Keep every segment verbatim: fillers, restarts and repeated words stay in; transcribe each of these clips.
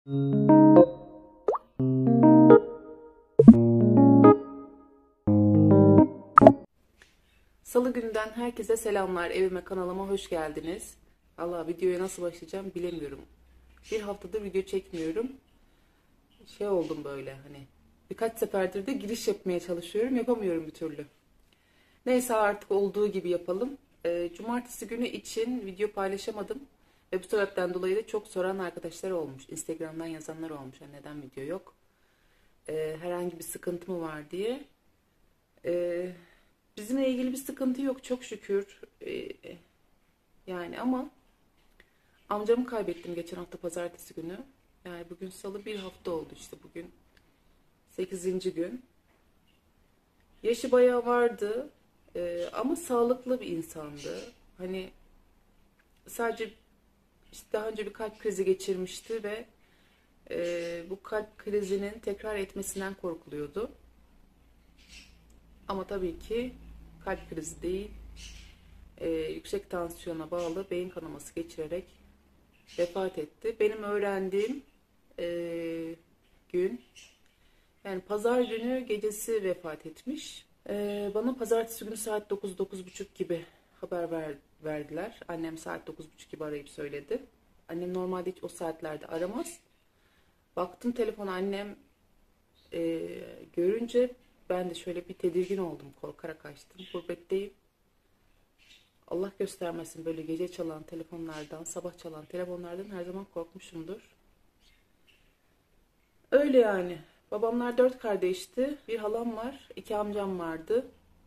Salı gününden herkese selamlar. Evime, kanalıma hoş geldiniz. Allah, videoya nasıl başlayacağım bilemiyorum. Bir haftadır video çekmiyorum. Şey oldum böyle, hani birkaç seferdir de giriş yapmaya çalışıyorum. Yapamıyorum bir türlü. Neyse, artık olduğu gibi yapalım. Ee, Cumartesi günü için video paylaşamadım. Ve bu sebepten dolayı da çok soran arkadaşlar olmuş. Instagram'dan yazanlar olmuş. Yani neden video yok? Ee, herhangi bir sıkıntı mı var diye. Ee, bizimle ilgili bir sıkıntı yok çok şükür. Ee, yani ama amcamı kaybettim geçen hafta pazartesi günü. Yani bugün salı, bir hafta oldu işte bugün. sekizinci gün. Yaşı bayağı vardı. Ee, ama sağlıklı bir insandı. Hani sadece işte daha önce bir kalp krizi geçirmişti ve e, bu kalp krizinin tekrar etmesinden korkuluyordu. Ama tabii ki kalp krizi değil, e, yüksek tansiyona bağlı beyin kanaması geçirerek vefat etti. Benim öğrendiğim e, gün, yani pazar günü gecesi vefat etmiş. E, bana pazartesi günü saat dokuz dokuz buçuk gibi haber ver, verdiler. Annem saat dokuz buçuk gibi arayıp söyledi. Annem normalde hiç o saatlerde aramaz. Baktım telefona, annem e, görünce ben de şöyle bir tedirgin oldum, korkarak açtım. Gurbetteyim. Allah göstermesin, böyle gece çalan telefonlardan, sabah çalan telefonlardan her zaman korkmuşumdur. Öyle yani. Babamlar dört kardeşti. Bir halam var, iki amcam vardı.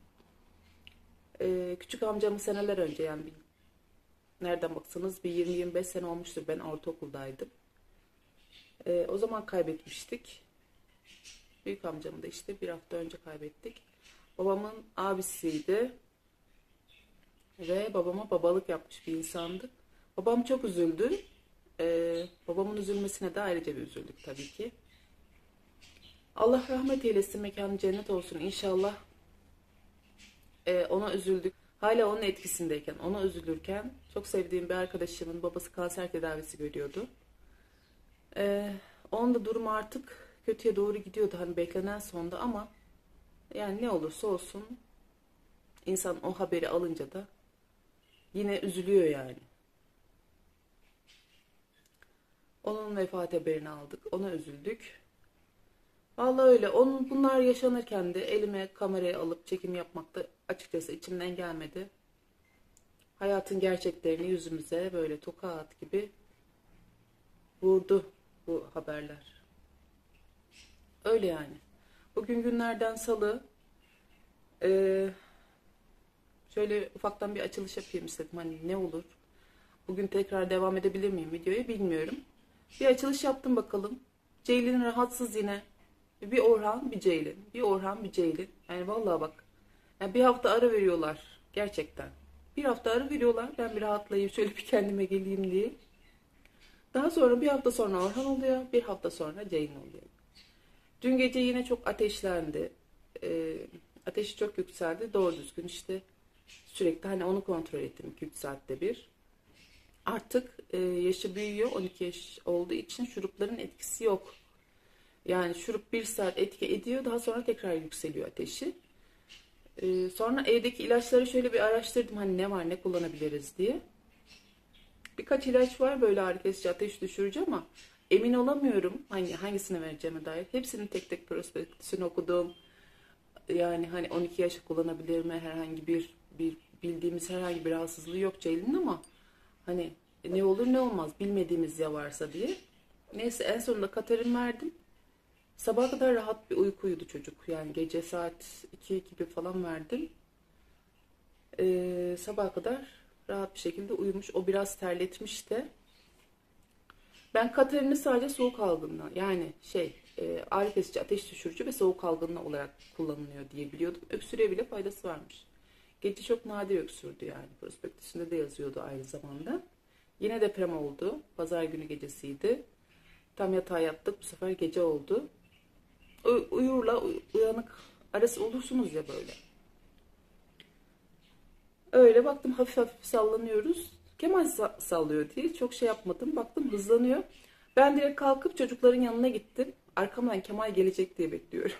Ee, küçük amcamı seneler önce, yani bir, nereden baksanız bir yirmi yirmi beş sene olmuştur. Ben ortaokuldaydım. Ee, o zaman kaybetmiştik. Büyük amcamı da işte bir hafta önce kaybettik. Babamın abisiydi. Ve babama babalık yapmış bir insandı. Babam çok üzüldü. Ee, babamın üzülmesine de ayrıca bir üzüldük tabii ki. Allah rahmet eylesin, mekanı cennet olsun inşallah. Ee, ona üzüldük. Hala onun etkisindeyken, ona üzülürken çok sevdiğim bir arkadaşımın babası kanser tedavisi görüyordu. Ee, onun da durumu artık kötüye doğru gidiyordu. Hani beklenen sonda ama yani ne olursa olsun insan o haberi alınca da yine üzülüyor yani. Onun vefat haberini aldık. Ona üzüldük. Vallahi öyle. Onun, bunlar yaşanırken de elime kamerayı alıp çekim yapmak da açıkçası içimden gelmedi. Hayatın gerçeklerini yüzümüze böyle tokat gibi vurdu bu haberler. Öyle yani. Bugün günlerden salı. Ee, şöyle ufaktan bir açılış yapayım istedim. Hani ne olur. Bugün tekrar devam edebilir miyim videoyu bilmiyorum. Bir açılış yaptım bakalım. Ceylin rahatsız yine. Bir Orhan, bir Ceylin. Bir Orhan, bir Ceylin. Yani vallahi bak. Yani bir hafta ara veriyorlar. Gerçekten. Bir hafta ara veriyorlar. Ben bir rahatlayayım, şöyle bir kendime geleyim diye. Daha sonra bir hafta sonra Orhan oluyor. Bir hafta sonra Ceylin oluyor. Dün gece yine çok ateşlendi. Ee, ateşi çok yükseldi. Doğru düzgün işte sürekli hani onu kontrol ettim iki üç saatte bir. Artık e, yaşı büyüyor. on iki yaş olduğu için şurupların etkisi yok. Yani şurup bir saat etki ediyor. Daha sonra tekrar yükseliyor ateşi. Ee, sonra evdeki ilaçları şöyle bir araştırdım. Hani ne var, ne kullanabiliriz diye. Birkaç ilaç var böyle ağrı kesici, ateş düşürücü ama emin olamıyorum hangi hangisini vereceğime dair. Hepsinin tek tek prospektüsünü okudum. Yani hani on iki yaşa kullanabilir mi? Herhangi bir, bir bildiğimiz herhangi bir rahatsızlığı yok Ceylin'in ama hani ne olur ne olmaz bilmediğimiz ya varsa diye. Neyse en sonunda Katerin verdim. Sabaha kadar rahat bir uyku uyudu çocuk. Yani gece saat iki gibi falan verdim. Ee, sabaha kadar rahat bir şekilde uyumuş. O biraz terletmiş de. Ben Katerin'i sadece soğuk algınlığı, yani şey e, ağrı kesici, ateş düşürücü ve soğuk algınlığı olarak kullanılıyor diye biliyordum. Öksürüğe bile faydası varmış. Gece çok nadir öksürdü yani. Prospektüsünde de yazıyordu aynı zamanda. Yine deprem oldu. Pazar günü gecesiydi. Tam yatağa yattık. Bu sefer gece oldu. Uyurla uyanık arası olursunuz ya böyle. Öyle baktım hafif hafif sallanıyoruz. Kemal sallıyor diye çok şey yapmadım. Baktım hızlanıyor. Ben direkt kalkıp çocukların yanına gittim. Arkamdan Kemal gelecek diye bekliyorum.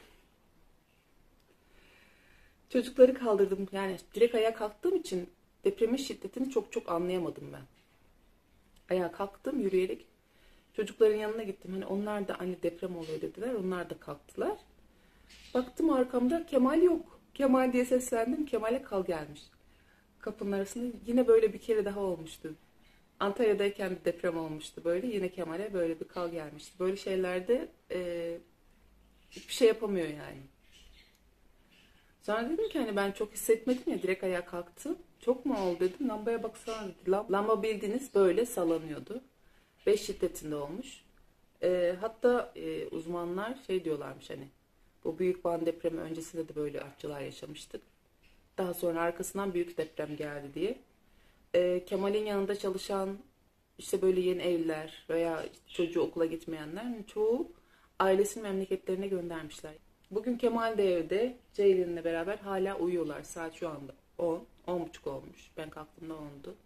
Çocukları kaldırdım. Yani direkt ayağa kalktığım için depremin şiddetini çok çok anlayamadım ben. Ayağa kalktım yürüyerek. Çocukların yanına gittim. Hani onlar da anne deprem oluyor dediler. Onlar da kalktılar. Baktım arkamda Kemal yok. Kemal diye seslendim. Kemal'e kal gelmiş. Kapının arasında yine böyle bir kere daha olmuştu. Antalya'dayken bir deprem olmuştu böyle. Yine Kemal'e böyle bir kal gelmişti. Böyle şeylerde e, hiçbir şey yapamıyor yani. Sonra dedim ki hani ben çok hissetmedim ya, direkt ayağa kalktım. Çok mu oldu dedim. Lambaya baksana dedi. Lamba bildiğiniz böyle sallanıyordu. beş şiddetinde olmuş. E, hatta e, uzmanlar şey diyorlarmış, hani bu büyük Van depremi öncesinde de böyle artçılar yaşamıştık. Daha sonra arkasından büyük deprem geldi diye. E, Kemal'in yanında çalışan işte böyle yeni evliler veya çocuğu okula gitmeyenler çoğu ailesinin memleketlerine göndermişler. Bugün Kemal de evde Ceylin'le beraber hala uyuyorlar. Saat şu anda on, on buçuk olmuş. Ben kalktığımda ondu.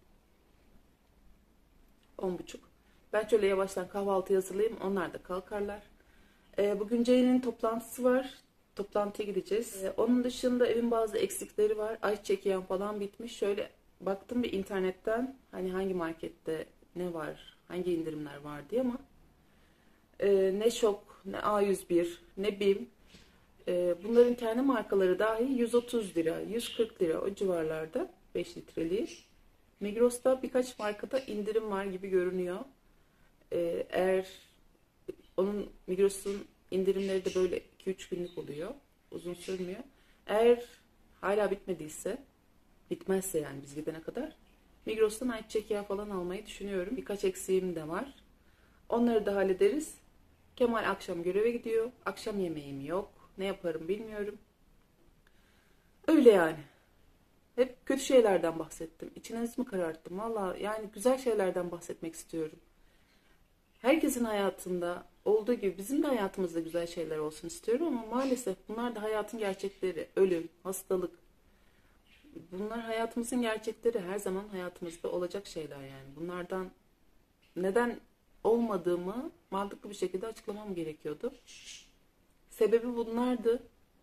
On buçuk. Ben şöyle yavaştan kahvaltı hazırlayayım. Onlar da kalkarlar. Ee, bugün Ceylin'in toplantısı var. Toplantıya gideceğiz. Ee, onun dışında evin bazı eksikleri var. Ayçiçek yağı falan bitmiş. Şöyle baktım bir internetten, hani hangi markette ne var, hangi indirimler var diye, ama e, ne Şok, ne A yüz bir, ne BİM, e, bunların kendi markaları dahi yüz otuz lira, yüz kırk lira o civarlarda beş litreliği. Migros'ta birkaç markada indirim var gibi görünüyor. E, eğer onun Migros'un indirimleri de böyle iki üç günlük oluyor. Uzun sürmüyor. Eğer hala bitmediyse, bitmezse yani biz gidene kadar Migros'tan ayçiçek yağı falan almayı düşünüyorum. Birkaç eksiğim de var. Onları da hallederiz. Kemal akşam göreve gidiyor. Akşam yemeğim yok. Ne yaparım bilmiyorum. Öyle yani. Hep kötü şeylerden bahsettim. İçiniz mi kararttım? Valla yani güzel şeylerden bahsetmek istiyorum. Herkesin hayatında olduğu gibi bizim de hayatımızda güzel şeyler olsun istiyorum, ama maalesef bunlar da hayatın gerçekleri. Ölüm, hastalık. Bunlar hayatımızın gerçekleri. Her zaman hayatımızda olacak şeyler yani. Bunlardan neden olmadığımı mantıklı bir şekilde açıklamam gerekiyordu. Sebebi bunlardı.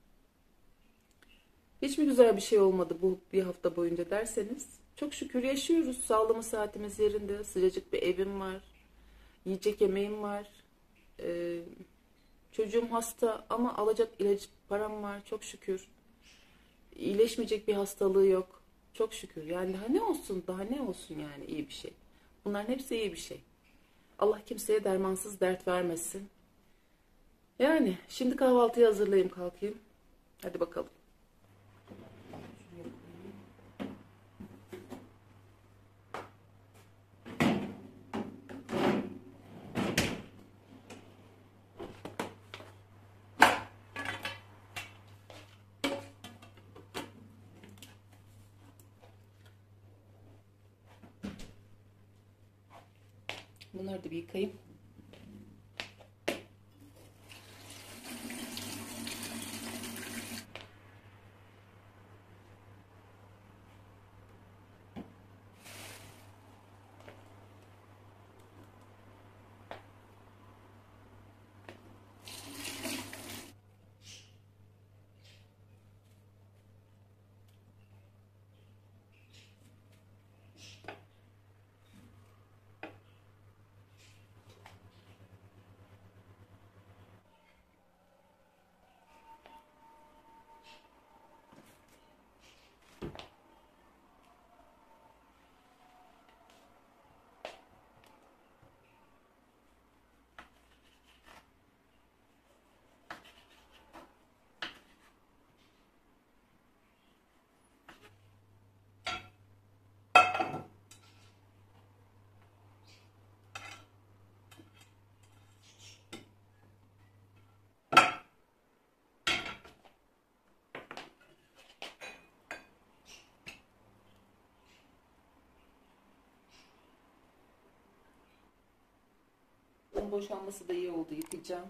Hiç mi güzel bir şey olmadı bu bir hafta boyunca derseniz, çok şükür yaşıyoruz. Sağlığımız, saatimiz yerinde. Sıcacık bir evim var. Yiyecek yemeğim var. Ee, çocuğum hasta ama alacak ilaç param var. Çok şükür. İyileşmeyecek bir hastalığı yok. Çok şükür. Yani daha ne olsun? Daha ne olsun yani iyi bir şey. Bunların hepsi iyi bir şey. Allah kimseye dermansız dert vermesin. Yani şimdi kahvaltıyı hazırlayayım, kalkayım. Hadi bakalım. Bunları da bir yıkayayım. Bunun boşanması da iyi oldu. Yıkayacağım.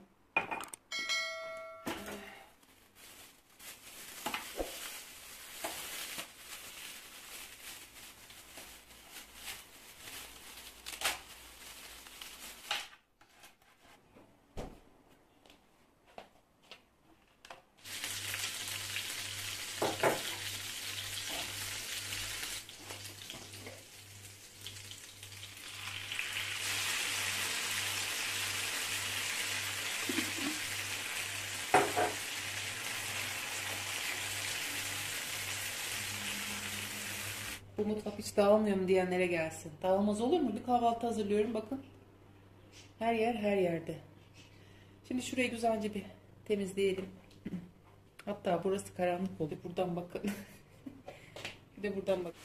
Bu mutfak hiç dağılmıyor mu diyenlere gelsin. Dağılmaz olur mu? Bir kahvaltı hazırlıyorum bakın. Her yer her yerde. Şimdi şurayı güzelce bir temizleyelim. Hatta burası karanlık oluyor. Buradan bakın. Bir de buradan bakın.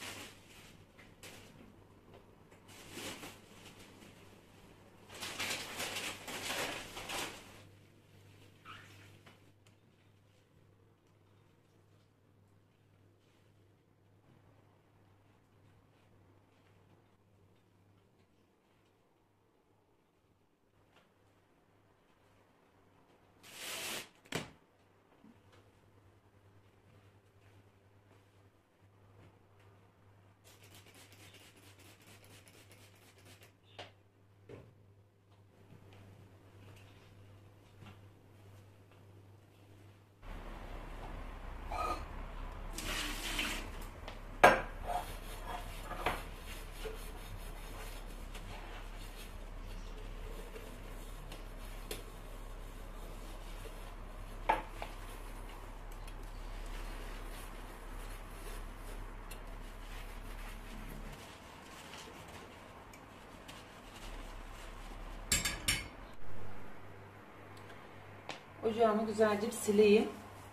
Ocağımı güzelce bir sileyim.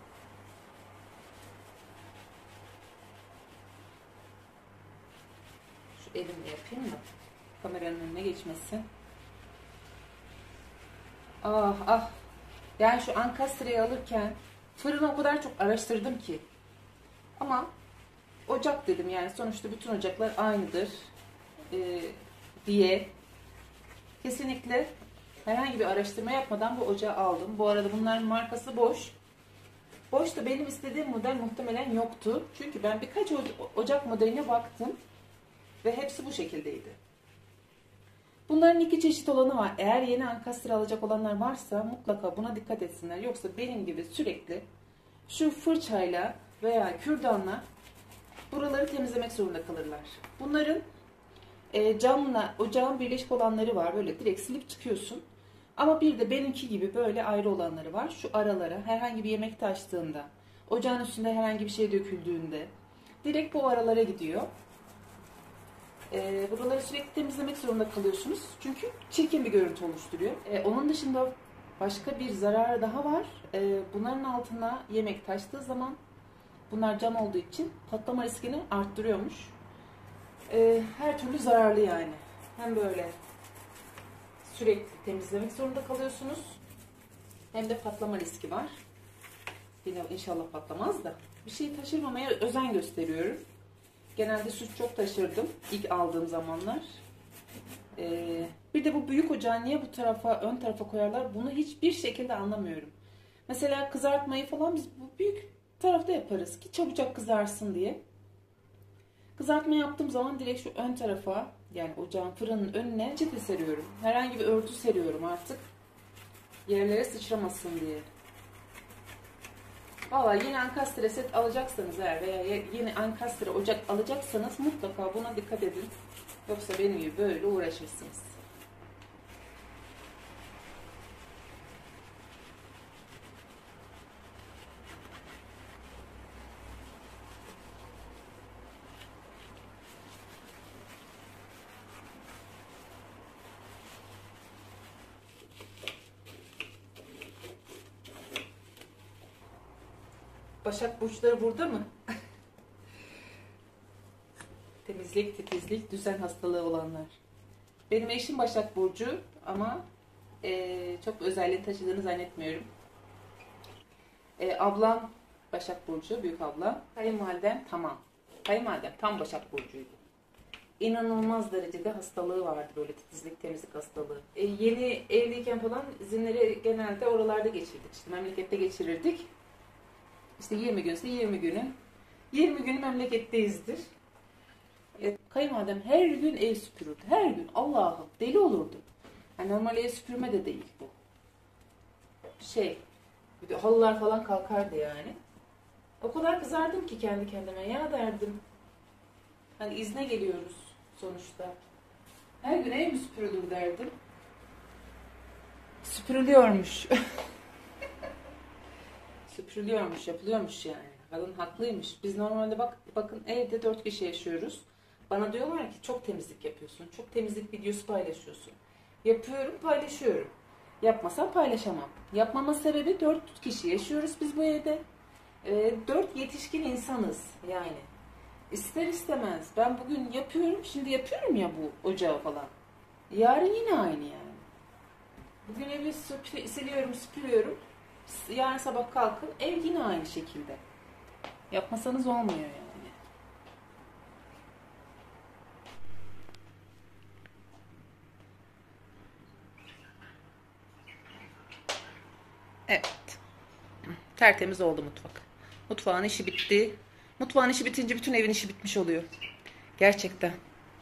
Şu elimle yapayım da kameranın önüne geçmesin. Ah ah. Yani şu ankastreyi alırken fırını o kadar çok araştırdım ki. Ama ocak dedim, yani sonuçta bütün ocaklar aynıdır ee, diye kesinlikle herhangi bir araştırma yapmadan bu ocağı aldım. Bu arada bunların markası Bosch. Bosch da benim istediğim model muhtemelen yoktu. Çünkü ben birkaç ocak modeline baktım ve hepsi bu şekildeydi. Bunların iki çeşit olanı var. Eğer yeni ankastre alacak olanlar varsa mutlaka buna dikkat etsinler. Yoksa benim gibi sürekli şu fırçayla veya kürdanla buraları temizlemek zorunda kalırlar. Bunların e, camla ocağın birleşik olanları var. Böyle direkt silip çıkıyorsun. Ama bir de benimki gibi böyle ayrı olanları var. Şu aralara herhangi bir yemek taştığında, ocağın üstünde herhangi bir şey döküldüğünde direkt bu aralara gidiyor. E, buraları sürekli temizlemek zorunda kalıyorsunuz. Çünkü çirkin bir görüntü oluşturuyor. E, onun dışında başka bir zararı daha var. E, bunların altına yemek taştığı zaman, bunlar cam olduğu için patlama riskini arttırıyormuş. E, her türlü zararlı yani. Hem böyle sürekli temizlemek zorunda kalıyorsunuz, hem de patlama riski var. Yine inşallah patlamaz da. Bir şeyi taşırmamaya özen gösteriyorum. Genelde süt çok taşırdım ilk aldığım zamanlar. Ee, bir de bu büyük ocağı niye bu tarafa, ön tarafa koyarlar? Bunu hiçbir şekilde anlamıyorum. Mesela kızartmayı falan biz bu büyük tarafta yaparız ki çabucak kızarsın diye. Kızartma yaptığım zaman direkt şu ön tarafa, yani ocağın, fırının önüne çete seriyorum. Herhangi bir örtü seriyorum artık. Yerlere sıçramasın diye. Valla yeni ankastre set alacaksanız eğer veya yeni ankastre ocak alacaksanız mutlaka buna dikkat edin. Yoksa benim gibi böyle uğraşırsınız. Başak burçları burada mı? Temizlik, titizlik, düzen hastalığı olanlar. Benim eşim Başak Burcu ama e, çok özelliğini taşıdığını zannetmiyorum. E, ablam Başak Burcu, büyük ablam. Kayınvalidem tamam. Kayınvalidem tam Başak Burcu'ydu. İnanılmaz derecede hastalığı vardı, böyle titizlik, temizlik hastalığı. E, yeni evliyken falan izinleri genelde oralarda geçirdik. İşte memlekette geçirirdik. İşte yirmi günse yirmi günü. yirmi günü memleketteyizdir. E, kayınvalidem her gün ev süpürürdü. Her gün. Allah'ım deli olurdu. Yani normal ev süpürme de değil bu. Şey, bir de halılar falan kalkardı yani. O kadar kızardım ki kendi kendime. Ya derdim. Hani izne geliyoruz sonuçta. Her gün ev mi süpürülür derdim. Süpür süpürülüyormuş. Süpürülüyormuş, yapılıyormuş yani. Kadın haklıymış. Biz normalde bak bakın evde dört kişi yaşıyoruz. Bana diyorlar ki çok temizlik yapıyorsun. Çok temizlik videosu paylaşıyorsun. Yapıyorum, paylaşıyorum. Yapmasam paylaşamam. Yapmama sebebi dört kişi yaşıyoruz biz bu evde. E, dört yetişkin insanız yani. İster istemez. Ben bugün yapıyorum, şimdi yapıyorum ya bu ocağı falan. Yarın yine aynı yani. Bugün evi süpür, siliyorum, süpürüyorum. Yarın sabah kalkın, ev yine aynı şekilde. Yapmasanız olmuyor yani. Evet. Tertemiz oldu mutfak. Mutfağın işi bitti. Mutfağın işi bitince bütün evin işi bitmiş oluyor. Gerçekten.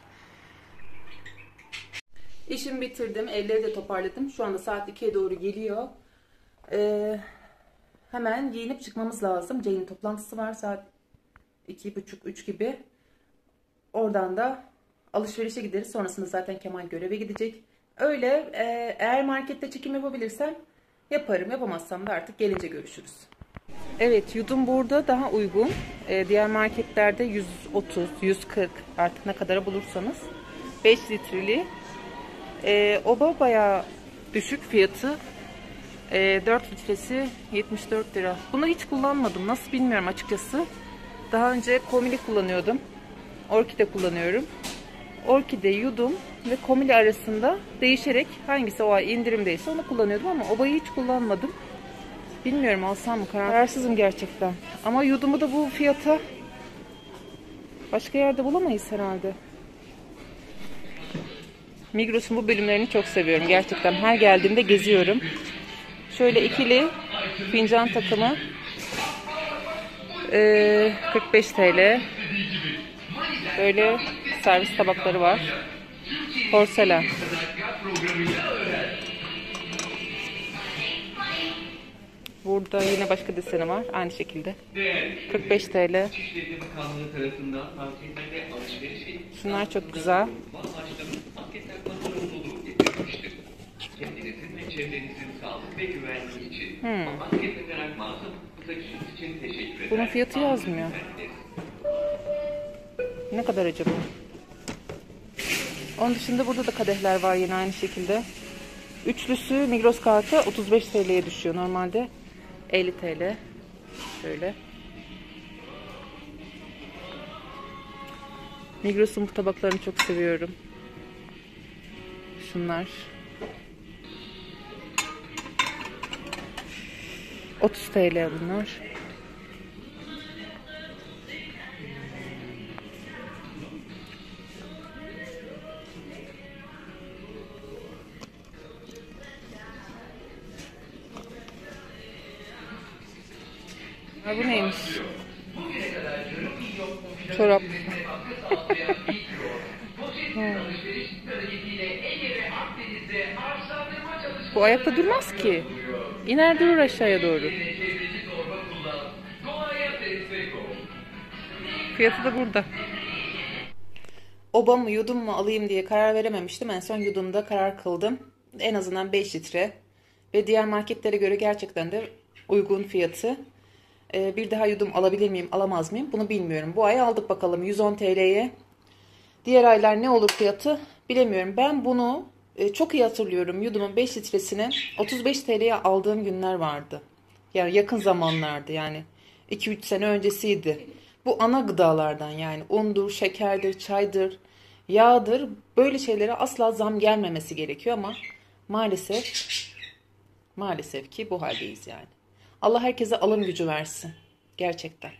İşimi bitirdim. Evleri de toparladım. Şu anda saat ikiye doğru geliyor. Ee, hemen giyinip çıkmamız lazım. Ceylin toplantısı var saat iki buçuk üç gibi. Oradan da alışverişe gideriz. Sonrasında zaten Kemal göreve gidecek. Öyle e, eğer markette çekim yapabilirsem yaparım. Yapamazsam da artık gelince görüşürüz. Evet, yudum burada daha uygun. Ee, diğer marketlerde yüz otuz, yüz kırk artık ne kadara bulursanız. beş litreli. Ee, oba bayağı düşük fiyatı. Ee, dört litresi yetmiş dört lira. Bunu hiç kullanmadım. Nasıl bilmiyorum açıkçası. Daha önce Komili kullanıyordum. Orkide kullanıyorum. Orkide, yudum ve Komili arasında değişerek hangisi o ay indirimdeyse onu kullanıyordum ama obayı hiç kullanmadım. Bilmiyorum alsam mı, kararsızım gerçekten. Ama yudumu da bu fiyata başka yerde bulamayız herhalde. Migros'un bu bölümlerini çok seviyorum. Gerçekten her geldiğimde geziyorum. Şöyle ikili fincan takımı ee, kırk beş TL. Böyle servis tabakları var. Porselen. Burada yine başka deseni var. Aynı şekilde. kırk beş TL. Şunlar çok güzel. Hmm. Bunun fiyatı yazmıyor. Ne kadar acaba? Onun dışında burada da kadehler var yine aynı şekilde. Üçlüsü Migros kartı otuz beş TL'ye düşüyor. Normalde elli TL. Şöyle. Migros'un bu tabaklarını çok seviyorum. Şunlar. otuz TL bunlar. Ha, bu neymiş? Çorap. Hmm. Bu ayakta durmaz ki. İner durur aşağıya doğru. Fiyatı da burada. Oba mı yudum mu alayım diye karar verememiştim. En son yudumda karar kıldım. En azından beş litre. Ve diğer marketlere göre gerçekten de uygun fiyatı. Ee, bir daha yudum alabilir miyim alamaz mıyım bunu bilmiyorum. Bu ay aldık bakalım yüz on TL'ye. Diğer aylar ne olur fiyatı bilemiyorum. Ben bunu e, çok iyi hatırlıyorum. Yudumun beş litresini otuz beş TL'ye aldığım günler vardı. Yani yakın zamanlardı yani. iki üç sene öncesiydi. Bu ana gıdalardan yani undur, şekerdir, çaydır, yağdır. Böyle şeylere asla zam gelmemesi gerekiyor ama maalesef maalesef ki bu haldeyiz yani. Allah herkese alım gücü versin. Gerçekten.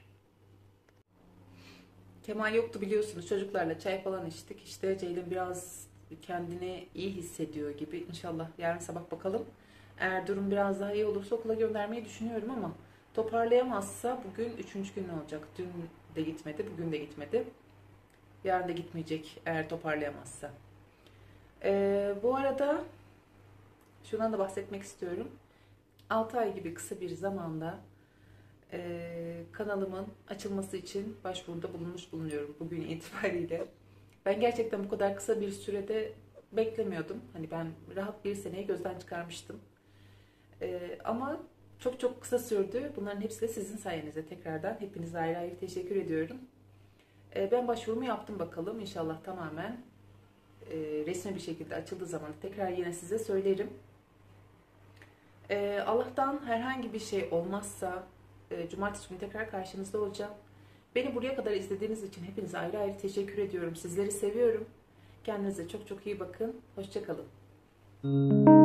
Kemal yoktu biliyorsunuz. Çocuklarla çay falan içtik. İşte Ceylin biraz kendini iyi hissediyor gibi. İnşallah yarın sabah bakalım. Eğer durum biraz daha iyi olursa okula göndermeyi düşünüyorum ama toparlayamazsa bugün üçüncü gün olacak. Dün de gitmedi, bugün de gitmedi. Yarın da gitmeyecek eğer toparlayamazsa. Ee, bu arada şundan da bahsetmek istiyorum. altı ay gibi kısa bir zamanda e, kanalımın açılması için başvuruda bulunmuş bulunuyorum bugün itibariyle. Ben gerçekten bu kadar kısa bir sürede beklemiyordum. Hani ben rahat bir seneyi gözden çıkarmıştım. Ee, ama çok çok kısa sürdü. Bunların hepsi de sizin sayenizde. Tekrardan hepinize ayrı ayrı teşekkür ediyorum. Ee, ben başvurumu yaptım bakalım. İnşallah tamamen e, resmi bir şekilde açıldığı zaman tekrar yine size söylerim. Ee, Allah'tan herhangi bir şey olmazsa e, cumartesi günü tekrar karşınızda olacağım. Beni buraya kadar izlediğiniz için hepinize ayrı ayrı teşekkür ediyorum. Sizleri seviyorum. Kendinize çok çok iyi bakın. Hoşça kalın.